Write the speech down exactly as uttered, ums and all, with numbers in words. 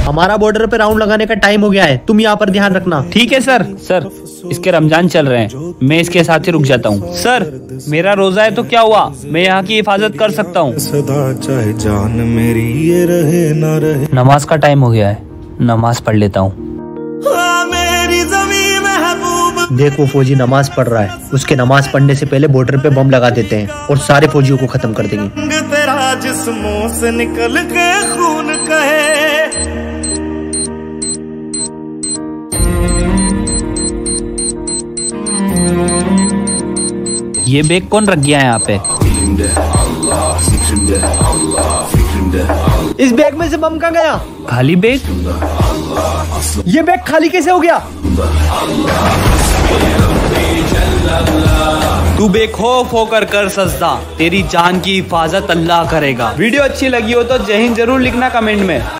हमारा बॉर्डर पे राउंड लगाने का टाइम हो गया है, तुम यहाँ पर ध्यान रखना। ठीक है सर। सर इसके रमजान चल रहे हैं, मैं इसके साथ ही रुक जाता हूँ। सर मेरा रोजा है तो क्या हुआ, मैं यहाँ की हिफाजत कर सकता हूँ। सदा चाहे जान मेरी ये रहे ना रहे। नमाज का टाइम हो गया है, नमाज पढ़ लेता हूँ। देख वो फौजी नमाज पढ़ रहा है, उसके नमाज पढ़ने से पहले बॉर्डर पे बम लगा देते हैं और सारे फौजियों को खत्म कर देंगे। तेरा जिस्मों से निकल के खून कहे। ये बैग कौन रख गया है यहाँ पे? इस बैग में से बम कहाँ गया? खाली बैग? ये बैग खाली कैसे हो गया? तू बेखौफ होकर कर सजदा, तेरी जान की हिफाजत अल्लाह करेगा। वीडियो अच्छी लगी हो तो जय हिंद जरूर लिखना कमेंट में।